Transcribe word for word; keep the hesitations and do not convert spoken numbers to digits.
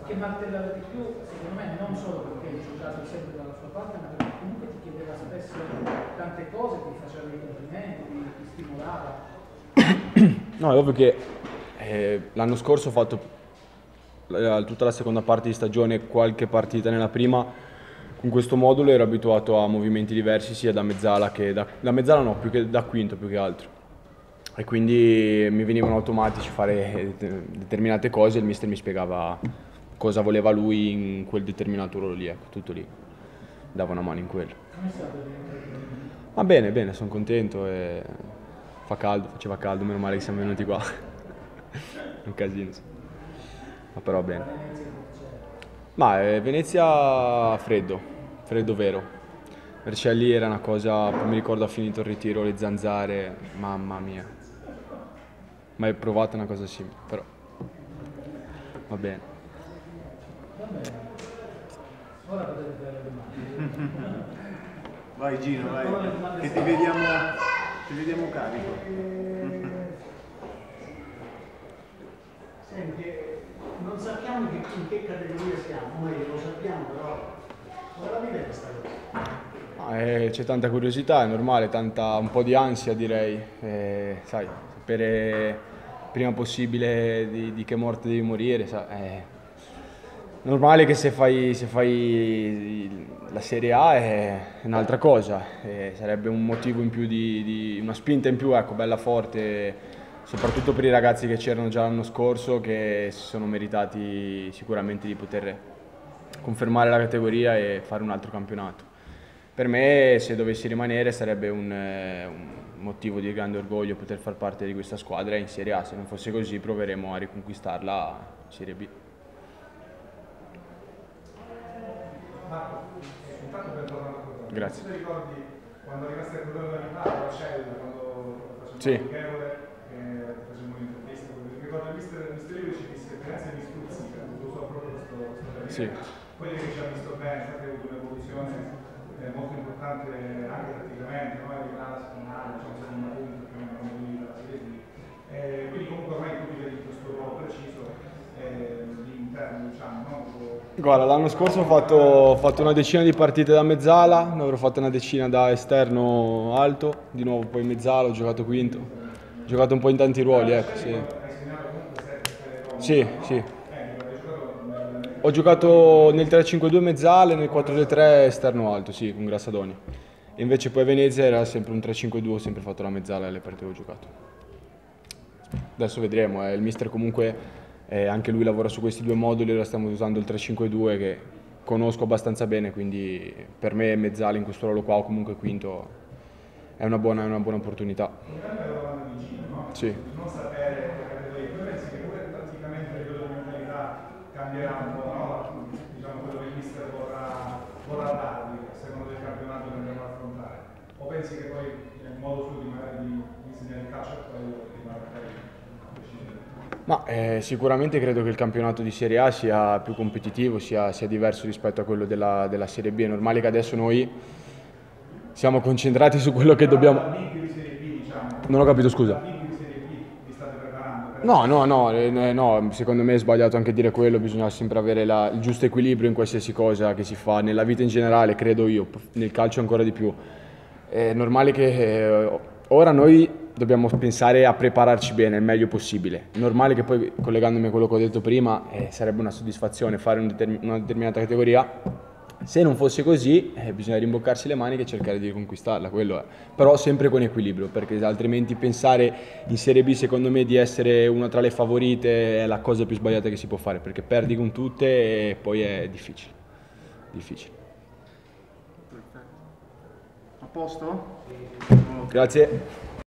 che martellava di più, secondo me, non solo perché il giocato sempre dalla sua parte, ma perché comunque ti chiedeva spesso tante cose, ti faceva dei complimenti, ti, ti stimolava. No, è ovvio che eh, l'anno scorso ho fatto eh, tutta la seconda parte di stagione, qualche partita nella prima, con questo modulo ero abituato a movimenti diversi sia da mezzala che da, da mezzala no, più che da quinto più che altro. E quindi mi venivano automatici fare determinate cose e il mister mi spiegava cosa voleva lui in quel determinato ruolo lì, ecco, tutto lì. Dava una mano in quello. Come è stato rientrare? Va bene, bene, sono contento e fa caldo, faceva caldo, meno male che siamo venuti qua. Un casino, sì. Ma però bene. Ma eh, Venezia freddo, freddo vero. Vercelli era una cosa, poi mi ricordo ha finito il ritiro, le zanzare, mamma mia. Mai provato una cosa simile, però va bene. Va bene. Ora potete fare le domande. Vai Gino, vai, che ti vediamo, ti vediamo carico. Senti, non sappiamo che, in che categoria siamo, noi lo sappiamo, però come la vive questa cosa? Ah, eh, c'è tanta curiosità, è normale, tanta, un po' di ansia direi, eh, sai, sapere prima possibile di, di che morte devi morire, sai, è normale che se fai, se fai la Serie A è un'altra cosa, eh, sarebbe un motivo in più, di, di una spinta in più, ecco, bella forte, soprattutto per i ragazzi che c'erano già l'anno scorso, che si sono meritati sicuramente di poter confermare la categoria e fare un altro campionato. Per me, se dovessi rimanere, sarebbe un, eh, un motivo di grande orgoglio poter far parte di questa squadra in Serie A. Se non fosse così, proveremo a riconquistarla in Serie B. Marco, intanto per tornare a quello. Grazie. Tu ti ricordi quando arrivaste a quello della Milano, a Rocella, quando facevamo Sì. il amichevole, e facevamo un'intervista, mi ricordo il mister, il mister Livio ci disse che Venezia mi stuzzica, lo so proprio questo, questo termine. Sì. Poi lei ci ha visto bene, sa che ha avuto un'evoluzione eh, molto importante anche praticamente, no? È arrivata a secondaria, diciamo seconda punta, più o meno come lui della Serie B. Eh, quindi comunque ormai tu ti vedi questo ruolo preciso eh, di interno, diciamo, no? Guarda, l'anno scorso ho fatto, ho fatto una decina di partite da mezzala, ne avrò fatto una decina da esterno alto, di nuovo poi mezzala, ho giocato quinto, ho giocato un po' in tanti ruoli, ecco, sì. Sì, sì. Ho giocato nel tre cinque due mezzale, nel quattro tre tre esterno alto, sì, con Grassadonia. E invece poi a Venezia era sempre un tre cinque due, ho sempre fatto la mezzala alle partite che ho giocato. Adesso vedremo, eh. Il mister comunque... Eh, anche lui lavora su questi due moduli, ora stiamo usando il tre cinque due che conosco abbastanza bene, quindi per me mezzale in questo ruolo qua o comunque quinto è una buona, è una buona opportunità. Sì. Non sapere tu pensi che pure praticamente a livello di mentalità cambierà un po', no? Diciamo quello che il mister vorrà, vorrà darvi a seconda del campionato che andremo a affrontare, o pensi che poi il modo suo di magari di insegnare il calcio è quello che magari Ma eh, sicuramente credo che il campionato di Serie A sia più competitivo, sia, sia diverso rispetto a quello della, della Serie B. È normale che adesso noi siamo concentrati su quello che dobbiamo... Non ho capito, scusa. No, no, no, eh, no, secondo me è sbagliato anche dire quello, bisogna sempre avere la, il giusto equilibrio in qualsiasi cosa che si fa, nella vita in generale, credo io, nel calcio ancora di più. È normale che eh, ora noi dobbiamo pensare a prepararci bene, il meglio possibile. È normale che poi, collegandomi a quello che ho detto prima, eh, sarebbe una soddisfazione fare un determin- una determinata categoria. Se non fosse così, eh, bisogna rimboccarsi le maniche e cercare di riconquistarla, quello è. Però sempre con equilibrio, perché altrimenti pensare in Serie B, secondo me, di essere una tra le favorite è la cosa più sbagliata che si può fare, perché perdi con tutte e poi è difficile. Difficile. A posto? Grazie.